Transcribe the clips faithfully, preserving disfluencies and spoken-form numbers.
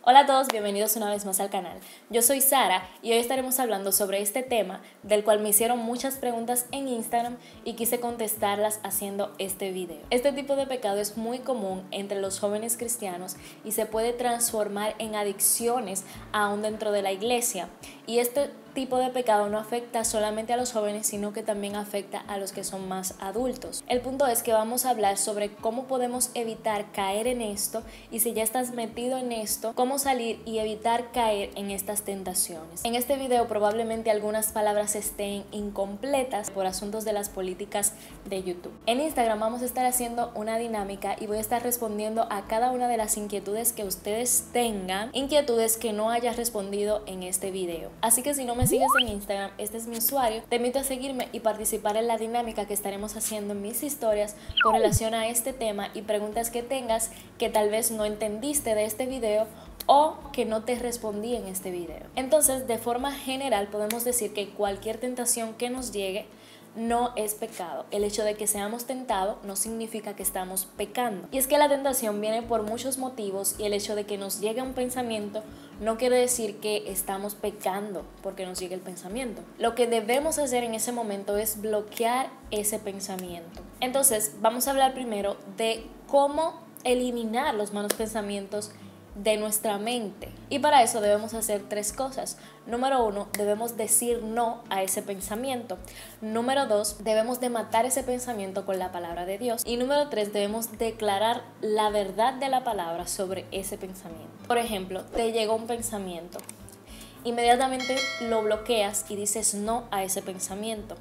Hola a todos, bienvenidos una vez más al canal. Yo soy Sara y hoy estaremos hablando sobre este tema del cual me hicieron muchas preguntas en Instagram y quise contestarlas haciendo este video. Este tipo de pecado es muy común entre los jóvenes cristianos y se puede transformar en adicciones aún dentro de la iglesia. Y este tipo de pecado no afecta solamente a los jóvenes, sino que también afecta a los que son más adultos. El punto es que vamos a hablar sobre cómo podemos evitar caer en esto y si ya estás metido en esto, cómo salir y evitar caer en estas tentaciones. En este video probablemente algunas palabras estén incompletas por asuntos de las políticas de YouTube. En Instagram vamos a estar haciendo una dinámica y voy a estar respondiendo a cada una de las inquietudes que ustedes tengan, inquietudes que no haya respondido en este video. Así que si no me sigues en Instagram, este es mi usuario, te invito a seguirme y participar en la dinámica que estaremos haciendo en mis historias con relación a este tema y preguntas que tengas que tal vez no entendiste de este video o que no te respondí en este video. Entonces, de forma general podemos decir que cualquier tentación que nos llegue no es pecado. El hecho de que seamos tentados no significa que estamos pecando. Y es que la tentación viene por muchos motivos y el hecho de que nos llegue un pensamiento no quiere decir que estamos pecando porque nos llegue el pensamiento. Lo que debemos hacer en ese momento es bloquear ese pensamiento. Entonces, vamos a hablar primero de cómo eliminar los malos pensamientos de nuestra mente. Y para eso debemos hacer tres cosas. Número uno, debemos decir no a ese pensamiento. Número dos, debemos de matar ese pensamiento con la palabra de Dios. Y número tres, debemos declarar la verdad de la palabra sobre ese pensamiento. Por ejemplo, te llegó un pensamiento. Inmediatamente lo bloqueas y dices no a ese pensamiento.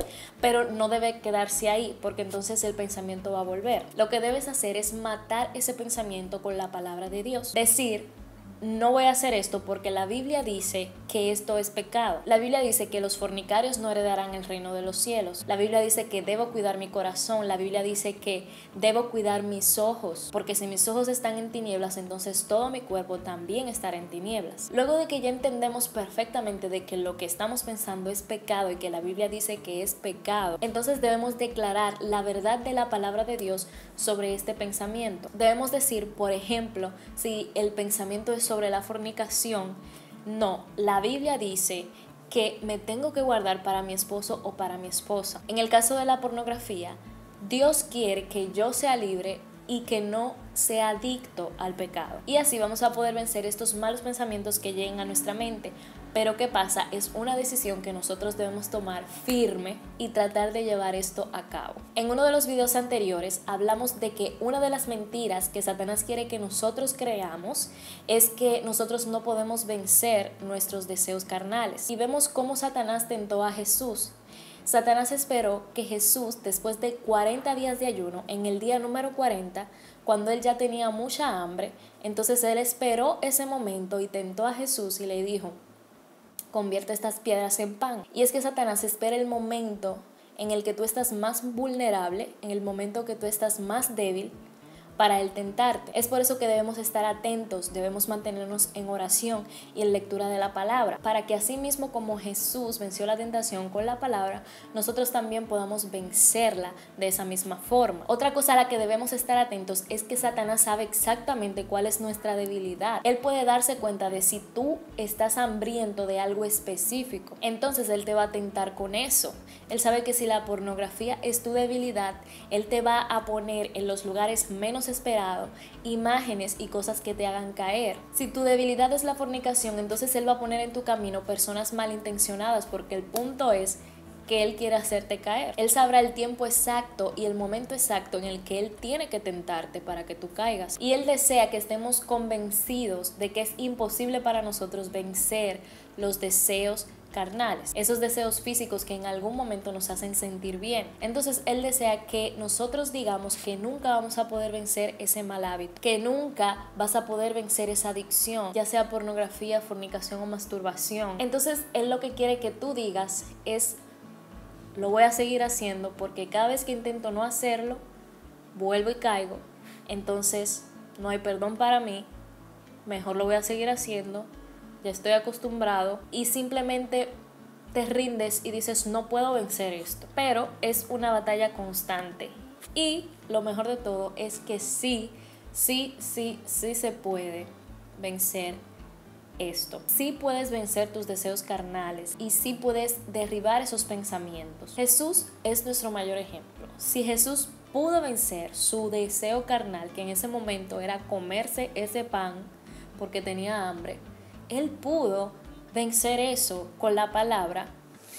Pero no debe quedarse ahí porque entonces el pensamiento va a volver. Lo que debes hacer es matar ese pensamiento con la palabra de Dios. Decir, no voy a hacer esto porque la Biblia dice que esto es pecado. La Biblia dice que los fornicarios no heredarán el reino de los cielos. La Biblia dice que debo cuidar mi corazón. La Biblia dice que debo cuidar mis ojos, porque si mis ojos están en tinieblas, entonces todo mi cuerpo también estará en tinieblas. Luego de que ya entendemos perfectamente de que lo que estamos pensando es pecado y que la Biblia dice que es pecado, entonces debemos declarar la verdad de la palabra de Dios sobre este pensamiento. Debemos decir, por ejemplo, si el pensamiento es sobre la fornicación, no, la Biblia dice que me tengo que guardar para mi esposo o para mi esposa. En el caso de la pornografía, Dios quiere que yo sea libre y que no sea adicto al pecado. Y así vamos a poder vencer estos malos pensamientos que lleguen a nuestra mente. Pero ¿qué pasa? Es una decisión que nosotros debemos tomar firme y tratar de llevar esto a cabo. En uno de los videos anteriores hablamos de que una de las mentiras que Satanás quiere que nosotros creamos es que nosotros no podemos vencer nuestros deseos carnales. Y vemos cómo Satanás tentó a Jesús. Satanás esperó que Jesús, después de cuarenta días de ayuno, en el día número cuarenta, cuando él ya tenía mucha hambre, entonces él esperó ese momento y tentó a Jesús y le dijo, convierte estas piedras en pan. Y es que Satanás espera el momento en el que tú estás más vulnerable, en el momento que tú estás más débil, para él tentarte. Es por eso que debemos estar atentos, debemos mantenernos en oración y en lectura de la palabra, para que así mismo como Jesús venció la tentación con la palabra, nosotros también podamos vencerla de esa misma forma. Otra cosa a la que debemos estar atentos es que Satanás sabe exactamente cuál es nuestra debilidad. Él puede darse cuenta de si tú estás hambriento de algo específico, entonces él te va a tentar con eso. Él sabe que si la pornografía es tu debilidad, él te va a poner en los lugares menos esperado imágenes y cosas que te hagan caer. Si tu debilidad es la fornicación, entonces él va a poner en tu camino personas malintencionadas, porque el punto es que él quiere hacerte caer. Él sabrá el tiempo exacto y el momento exacto en el que él tiene que tentarte para que tú caigas. Y él desea que estemos convencidos de que es imposible para nosotros vencer los deseos carnales, esos deseos físicos que en algún momento nos hacen sentir bien. Entonces él desea que nosotros digamos que nunca vamos a poder vencer ese mal hábito, que nunca vas a poder vencer esa adicción, ya sea pornografía, fornicación o masturbación. Entonces él lo que quiere que tú digas es, lo voy a seguir haciendo porque cada vez que intento no hacerlo, vuelvo y caigo. Entonces no hay perdón para mí, mejor lo voy a seguir haciendo. Ya estoy acostumbrado y simplemente te rindes y dices no puedo vencer esto. Pero es una batalla constante y lo mejor de todo es que sí, sí, sí, sí se puede. vencer esto. Sí puedes vencer tus deseos carnales y sí puedes derribar esos pensamientos. Jesús es nuestro mayor ejemplo. Si Jesús pudo vencer su deseo carnal, que en ese momento era comerse ese pan porque tenía hambre, Él pudo vencer eso con la palabra.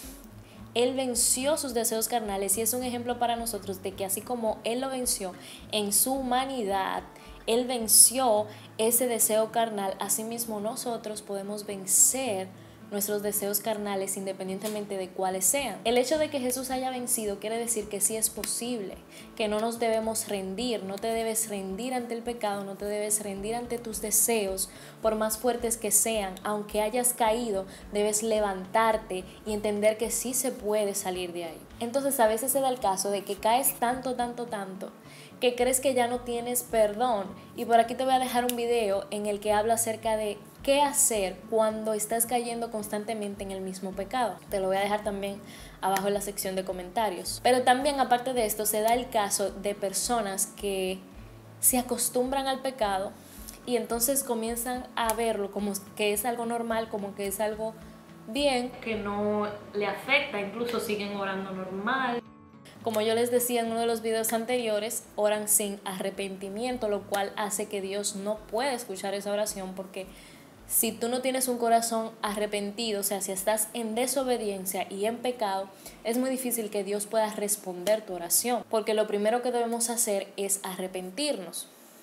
Él venció sus deseos carnales y es un ejemplo para nosotros de que así como Él lo venció en su humanidad, Él venció ese deseo carnal, asimismo nosotros podemos vencer nuestros deseos carnales independientemente de cuáles sean. El hecho de que Jesús haya vencido quiere decir que sí es posible, que no nos debemos rendir, no te debes rendir ante el pecado, no te debes rendir ante tus deseos, por más fuertes que sean. Aunque hayas caído, debes levantarte y entender que sí se puede salir de ahí. Entonces a veces se da el caso de que caes tanto, tanto, tanto, que crees que ya no tienes perdón. Y por aquí te voy a dejar un video en el que habla acerca de qué hacer cuando estás cayendo constantemente en el mismo pecado. Te lo voy a dejar también abajo en la sección de comentarios. Pero también, aparte de esto, se da el caso de personas que se acostumbran al pecado y entonces comienzan a verlo como que es algo normal, como que es algo bien, que no le afecta, incluso siguen orando normal. Como yo les decía en uno de los videos anteriores, oran sin arrepentimiento, lo cual hace que Dios no pueda escuchar esa oración, porque si tú no tienes un corazón arrepentido, o sea, si estás en desobediencia y en pecado, es muy difícil que Dios pueda responder tu oración, porque lo primero que debemos hacer es arrepentirnos.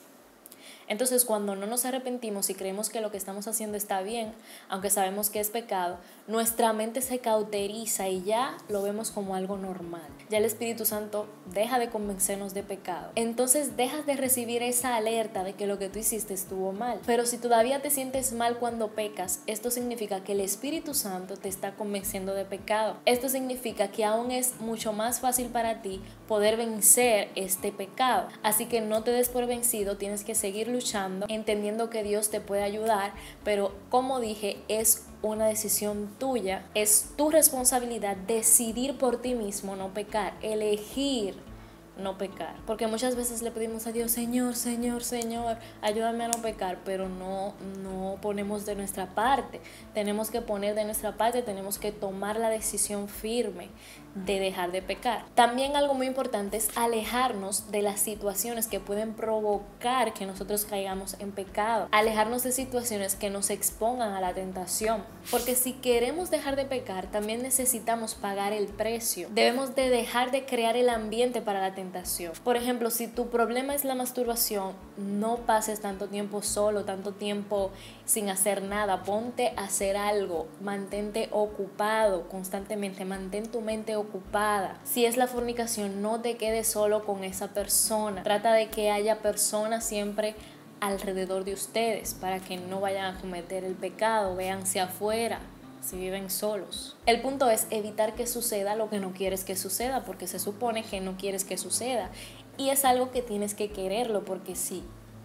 Entonces, cuando no nos arrepentimos y creemos que lo que estamos haciendo está bien, aunque sabemos que es pecado, nuestra mente se cauteriza y ya lo vemos como algo normal. Ya el Espíritu Santo deja de convencernos de pecado. Entonces dejas de recibir esa alerta de que lo que tú hiciste estuvo mal. Pero si todavía te sientes mal cuando pecas, esto significa que el Espíritu Santo te está convenciendo de pecado. Esto significa que aún es mucho más fácil para ti poder vencer este pecado. Así que no te des por vencido, tienes que seguir luchando, entendiendo que Dios te puede ayudar, pero como dije, es una decisión tuya, es tu responsabilidad decidir por ti mismo no pecar, elegir no pecar, porque muchas veces le pedimos a Dios, Señor, Señor, Señor, ayúdame a no pecar, pero no, no ponemos de nuestra parte. Tenemos que poner de nuestra parte, tenemos que tomar la decisión firme de dejar de pecar. También algo muy importante es alejarnos de las situaciones que pueden provocar que nosotros caigamos en pecado, alejarnos de situaciones que nos expongan a la tentación, porque si queremos dejar de pecar, también necesitamos pagar el precio. Debemos de dejar de crear el ambiente para la tentación. Por ejemplo, si tu problema es la masturbación, no pases tanto tiempo solo, tanto tiempo sin hacer nada. Ponte a hacer algo, mantente ocupado constantemente, mantén tu mente ocupada. Si es la fornicación, no te quedes solo con esa persona. Trata de que haya personas siempre alrededor de ustedes para que no vayan a cometer el pecado, vean hacia afuera si viven solos. El punto es evitar que suceda lo que no quieres que suceda, porque se supone que no quieres que suceda, y es algo que tienes que quererlo, porque si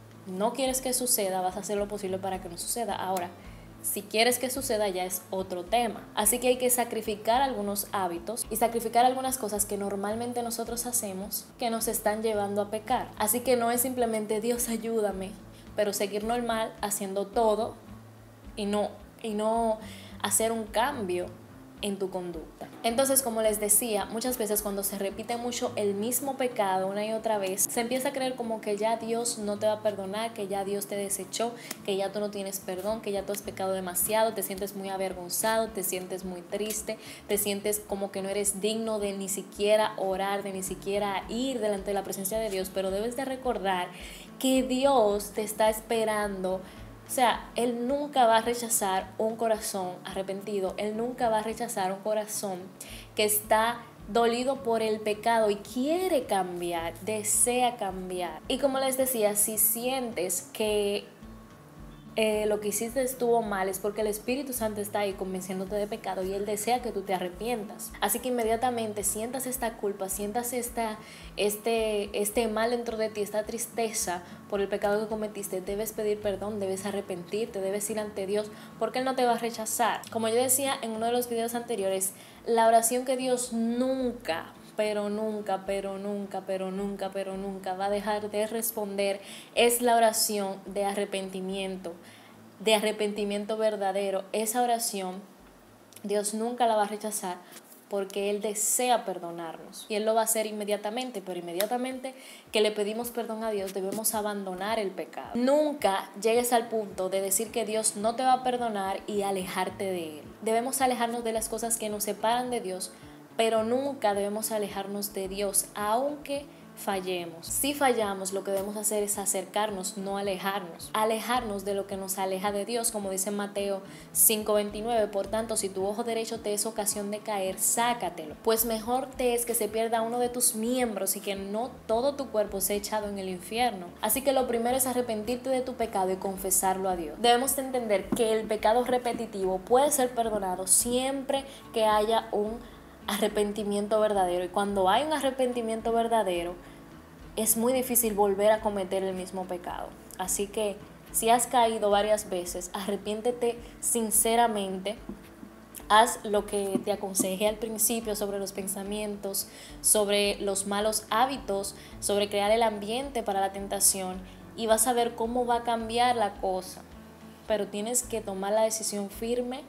no quieres que suceda, vas a hacer lo posible para que no suceda. Ahora, si quieres que suceda, ya es otro tema. Así que hay que sacrificar algunos hábitos y sacrificar algunas cosas que normalmente nosotros hacemos que nos están llevando a pecar. Así que no es simplemente Dios ayúdame, pero seguir normal haciendo todo y no, y no hacer un cambio en tu conducta. Entonces, como les decía, muchas veces cuando se repite mucho el mismo pecado una y otra vez, se empieza a creer como que ya Dios no te va a perdonar, que ya Dios te desechó, que ya tú no tienes perdón, que ya tú has pecado demasiado, te sientes muy avergonzado, te sientes muy triste, te sientes como que no eres digno de ni siquiera orar, de ni siquiera ir delante de la presencia de Dios. Pero debes de recordar que Dios te está esperando. O sea, Él nunca va a rechazar un corazón arrepentido. Él nunca va a rechazar un corazón que está dolido por el pecado y quiere cambiar, desea cambiar. Y como les decía, si sientes que eh, lo que hiciste estuvo mal, es porque el Espíritu Santo está ahí convenciéndote de pecado y Él desea que tú te arrepientas. Así que inmediatamente sientas esta culpa, sientas esta, este, este mal dentro de ti, esta tristeza por el pecado que cometiste, debes pedir perdón, debes arrepentirte, debes ir ante Dios, porque Él no te va a rechazar. Como yo decía en uno de los videos anteriores, la oración que Dios nunca, pero nunca, pero nunca, pero nunca, pero nunca va a dejar de responder es la oración de arrepentimiento. de arrepentimiento verdadero, esa oración Dios nunca la va a rechazar, porque Él desea perdonarnos y Él lo va a hacer inmediatamente, pero inmediatamente que le pedimos perdón a Dios debemos abandonar el pecado. Nunca llegues al punto de decir que Dios no te va a perdonar y alejarte de Él. Debemos alejarnos de las cosas que nos separan de Dios, pero nunca debemos alejarnos de Dios, aunque fallemos. Si fallamos, lo que debemos hacer es acercarnos, no alejarnos. Alejarnos de lo que nos aleja de Dios, como dice Mateo cinco veintinueve. Por tanto, si tu ojo derecho te es ocasión de caer, sácatelo, pues mejor te es que se pierda uno de tus miembros y que no todo tu cuerpo sea echado en el infierno. Así que lo primero es arrepentirte de tu pecado y confesarlo a Dios. Debemos entender que el pecado repetitivo puede ser perdonado siempre que haya un arrepentimiento verdadero, y cuando hay un arrepentimiento verdadero es muy difícil volver a cometer el mismo pecado. Así que si has caído varias veces, arrepiéntete sinceramente, haz lo que te aconsejé al principio sobre los pensamientos, sobre los malos hábitos, sobre crear el ambiente para la tentación, y vas a ver cómo va a cambiar la cosa. Pero tienes que tomar la decisión firme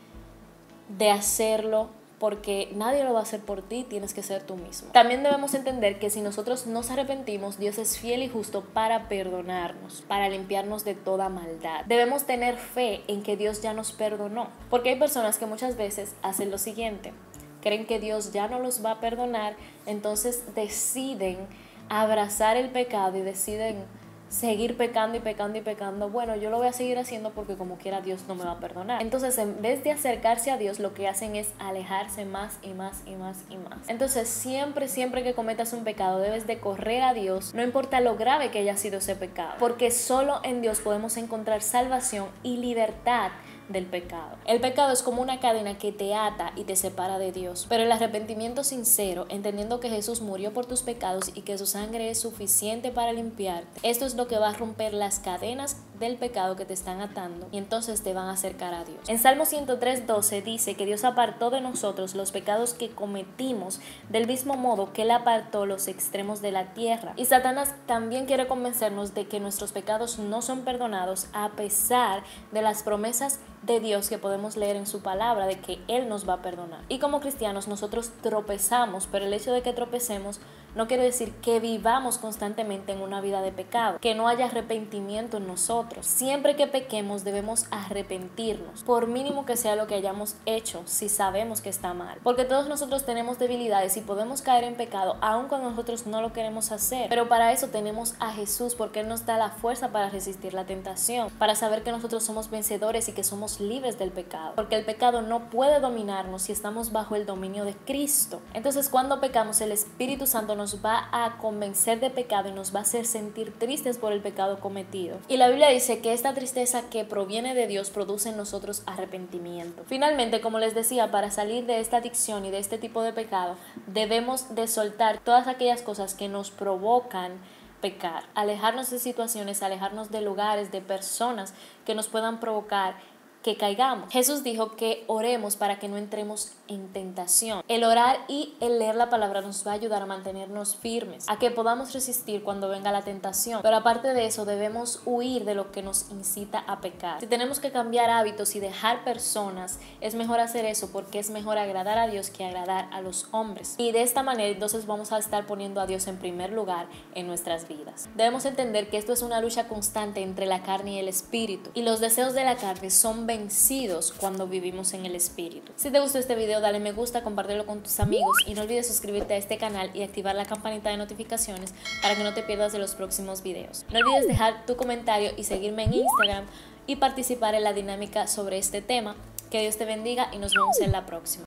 de hacerlo, porque nadie lo va a hacer por ti, tienes que ser tú mismo. También debemos entender que si nosotros nos arrepentimos, Dios es fiel y justo para perdonarnos, para limpiarnos de toda maldad. Debemos tener fe en que Dios ya nos perdonó, porque hay personas que muchas veces hacen lo siguiente: creen que Dios ya no los va a perdonar, entonces deciden abrazar el pecado y deciden seguir pecando y pecando y pecando. Bueno, yo lo voy a seguir haciendo porque como quiera Dios no me va a perdonar. Entonces, en vez de acercarse a Dios, lo que hacen es alejarse más y más y más y más. Entonces, siempre, siempre que cometas un pecado, debes de correr a Dios, no importa lo grave que haya sido ese pecado, porque solo en Dios podemos encontrar salvación y libertad del pecado. El pecado es como una cadena que te ata y te separa de Dios, pero el arrepentimiento sincero, entendiendo que Jesús murió por tus pecados y que su sangre es suficiente para limpiarte, esto es lo que va a romper las cadenas del pecado que te están atando, y entonces te van a acercar a Dios. En Salmo ciento tres doce dice que Dios apartó de nosotros los pecados que cometimos, del mismo modo que Él apartó los extremos de la tierra. Y Satanás también quiere convencernos de que nuestros pecados no son perdonados, a pesar de las promesas de Dios que podemos leer en su palabra, de que Él nos va a perdonar. Y como cristianos nosotros tropezamos, pero el hecho de que tropecemos no quiere decir que vivamos constantemente en una vida de pecado, que no haya arrepentimiento en nosotros. Siempre que pequemos debemos arrepentirnos, por mínimo que sea lo que hayamos hecho, si sabemos que está mal, porque todos nosotros tenemos debilidades y podemos caer en pecado aun cuando nosotros no lo queremos hacer, pero para eso tenemos a Jesús, porque Él nos da la fuerza para resistir la tentación, para saber que nosotros somos vencedores y que somos libres del pecado, porque el pecado no puede dominarnos si estamos bajo el dominio de Cristo. Entonces, cuando pecamos, el Espíritu Santo nos va a convencer de pecado y nos va a hacer sentir tristes por el pecado cometido. Y la Biblia dice que esta tristeza que proviene de Dios produce en nosotros arrepentimiento. Finalmente, como les decía, para salir de esta adicción y de este tipo de pecado, debemos de soltar todas aquellas cosas que nos provocan pecar, alejarnos de situaciones, alejarnos de lugares, de personas que nos puedan provocar que caigamos. Jesús dijo que oremos para que no entremos en tentación. El orar y el leer la palabra nos va a ayudar a mantenernos firmes, a que podamos resistir cuando venga la tentación. Pero aparte de eso, debemos huir de lo que nos incita a pecar. Si tenemos que cambiar hábitos y dejar personas, es mejor hacer eso, porque es mejor agradar a Dios que agradar a los hombres. Y de esta manera entonces vamos a estar poniendo a Dios en primer lugar en nuestras vidas. Debemos entender que esto es una lucha constante entre la carne y el espíritu, y los deseos de la carne son vencidos cuando vivimos en el espíritu. Si te gustó este video, dale me gusta, compártelo con tus amigos y no olvides suscribirte a este canal y activar la campanita de notificaciones para que no te pierdas de los próximos videos. No olvides dejar tu comentario y seguirme en Instagram y participar en la dinámica sobre este tema. Que Dios te bendiga y nos vemos en la próxima.